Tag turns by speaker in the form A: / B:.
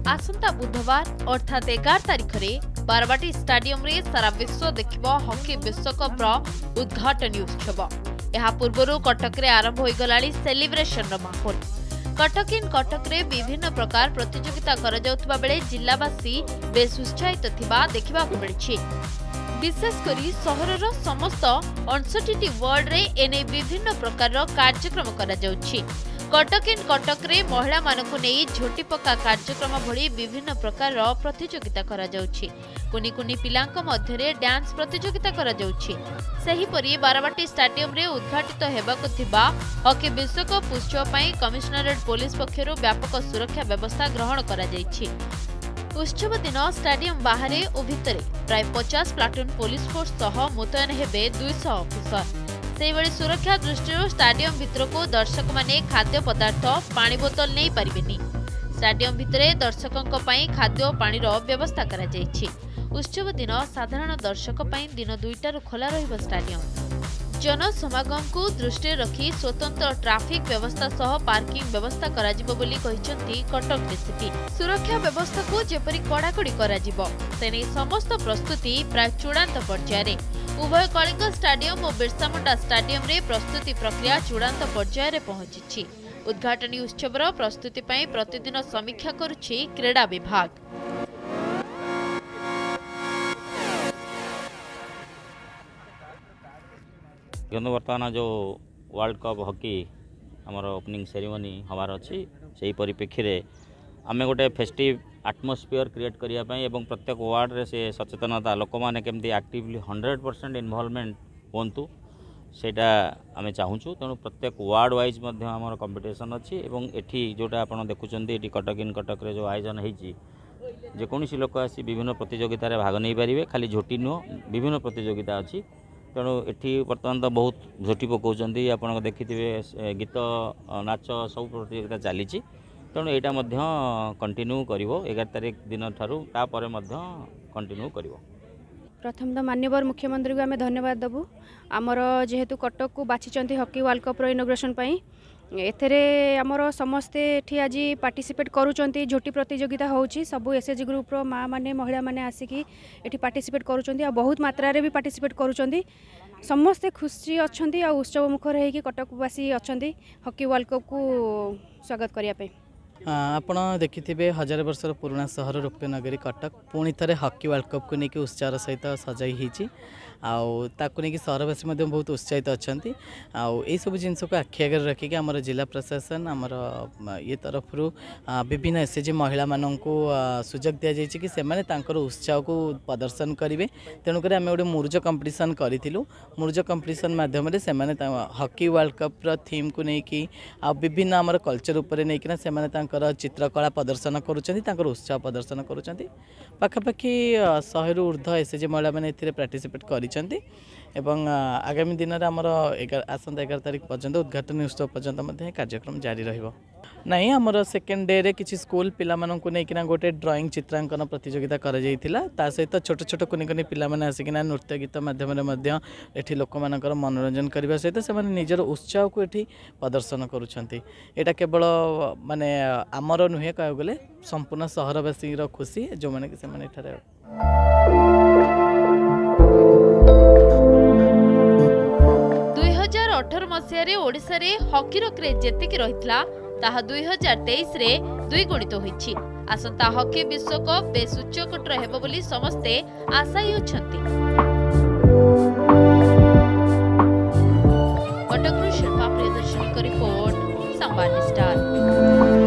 A: आसंता बुधवार अर्थात 11 तारिख में बारवाटी स्टाडियम रे सारा विश्व देखिबो हॉकी विश्वकप उद्घाटन उत्सव। यह पूर्व कटक रे आरंभ हो गलानी सेलिब्रेशन माहौल। कटक इन कटक रे विभिन्न प्रकार प्रतियोगिता करा जाउतबा बेले जिल्लावासी बेस उत्साहित थिबा देखिबा को मिलछि। विशेषकर सहरर समस्त 59 वार्ड रे एने विभिन्न प्रकार कार्यक्रम करा जाउछि। कटक इन कटक रे महिला मानकु नेई झोटी पक्का कार्यक्रम भली विभिन्न प्रकार प्रतियोगिता करा जाउछि। कुनी कुनी पिलांक मध्य रे डांस प्रतियोगिता करा जाउछि। सही परि बारवाटी स्टेडियम रे उद्घाटित हेबाकु थिबा हॉकी विश्वकप उत्सव पई कमिश्नरेट पुलिस पक्षरु व्यापक सुरक्षा व्यवस्था ग्रहण करा जाइछि। उत्सव दिन स्टेडियम बाहरे और भितरे प्राय 50 प्लाटून पुलिस फोर्स सह मुतयन हेबे 200 ऑफिसर। सेहिभଳି सुरक्षा दृष्टि स्टाडियम भितर को दर्शक माने खाद्य पदार्थ पानी बोतल नहीं पारिबेनी। स्टाडियम भितरे दर्शकों खाद्य पानी व्यवस्था करा जाइछि। उत्सव दिन साधारण दर्शक दिन 2टारू खोला रहिबो स्टाडियम। जनसमागम को दृष्टि रखी स्वतंत्र ट्राफिक व्यवस्था सह पार्किंग व्यवस्था करा जिवो बोली कहिसंती कटक डीसीपी। सुरक्षा व्यवस्था को जेपरि कड़ाकड़ी करा जिवो तेने समस्त प्रस्तुति प्राय चूड़ांत पर्याय। उभय कलिंग स्टाडियम और बिरसा मुंडा स्टाडियम रे प्रस्तुति प्रक्रिया चूड़ांत पर्याय रे पहुंची। उद्घाटनी उत्सवर प्रस्तुति पई प्रतिदिन समीक्षा करुछि क्रीड़ा विभाग।
B: बर्तमान जो वर्ल्ड कप हॉकी आमर ओपनिंग सेरेमनी हमार अच्छी से परिप्रेक्षी रे आमे गोटे फेस्टिव एटमॉस्फियर क्रिएट करिया पई एवं प्रत्येक वार्ड रे से सचेतनता लोक माने केमती एक्टिवली 100% इन्वॉल्वमेंट होंतु सेटा आमे चाहूछु। तेणु प्रत्येक वार्ड वाइज मध्य आमर कंपटीशन अच्छी एवं एठी जोटा आपण देखुचंदी एठी कटक इन कटक रे जो आयोजन हेची जेकोसी लोक आसी विभिन्न प्रतियोगिता रे भाग नहीं पारिबे। खाली झोटी नुह विभिन्न प्रतियोगिता अच्छी। तेणु एठी बर्तमान तो बहुत झोटी पकाउछंती आपण देखिथिबे गीत नाच सब प्रतियोगिता चली। तेणु यहाँ कंटिन्यू करिवो 11 तारिख दिन ठारू तापर मध्य कंटिन्यू करिवो।
C: प्रथम तो माननीय मुख्यमंत्री को आम धन्यवाद देवु। आमर जेहेतु कटक को बाछिचंती हॉकी वर्ल्ड कप इनॉग्रेशन पई एथेरे आमर समस्ते एठी आज पार्टिसिपेट करूचंती। झोटी प्रतियोगिता होउची सबु एसएचजी ग्रुप रो माँ माने महिला माने आसिकी एठी पार्टिसिपेट करूचंती आ बहुत मात्रा रे भी पार्टिसिपेट करूचंती। समस्ते खुशी अछंती आ उत्सव मुखर हेकी कटकवासी अछंती हॉकी वर्ल्ड कप को स्वागत करिया पे।
D: आपण देखिथिबे 1000 वर्षर पुराना सहर रूपनगरी कटक पुणी थे हॉकी वर्ल्ड कप को लेकिन उत्साह सहित सजाई होती। ताकू नहीं सहरवासी बहुत उत्साहित अच्छा। यही सब जिन को आखि आगे रखिक आम जिला प्रशासन आमर ये तरफ विभिन्न एसएचजी महिला मानू सुजोग दि जाइए कि सेमाने तांकर उत्साह को प्रदर्शन करेंगे। तेणुक आम गोटे मुरुज कंपिटिशन करूँ। मुरुज कंपिटिशन मध्यम से हॉकी वर्ल्ड कप थीम को लेकिन विभिन्न आमर कल्चर उपर नहीं से चित्रकला प्रदर्शन करुँच उत्साह प्रदर्शन करुँच। पाखापाखि 100 रु ऊर्ध्व एसएचजी महिला मैंने पार्टिसिपेट करिसेंती एवं आगामी दिन में आमर आसंता 11 तारिख पर्यंत उद्घाटन उत्सव पर्यंत कार्यक्रम जारी रहिबो। नहीं आमर सेकेंड डे रे किसी स्कूल पिला माननकु नेकिना गोटे ड्राइंग चित्रांकन प्रतियोगिता करा जाइथिला। ता सहित छोट छोट कुनी कुनी पिला माने आसिकिना नृत्य गीत माध्यम रे मध्य एठी लोक मानकर मनोरंजन करबा सहित से माने निजर उत्साह को एठी प्रदर्शन करूछंती। एटा केवल माने आमर नुहे कह गले संपूर्ण सहरवासी रो खुशी जो माने कि से माने एठारे
A: 2018 मसीह ओडिशा रे हॉकी क्रेज जेतिकी रहितला ताहा 2023 रे द्विगुणित होईछि। आसंता हॉकी विश्वकप बेस उच्चकोटर हेबो बोली समस्ते आशायी अछंती। कटक शिल्पा प्रियदर्शनी को रिपोर्ट संवाद स्टार।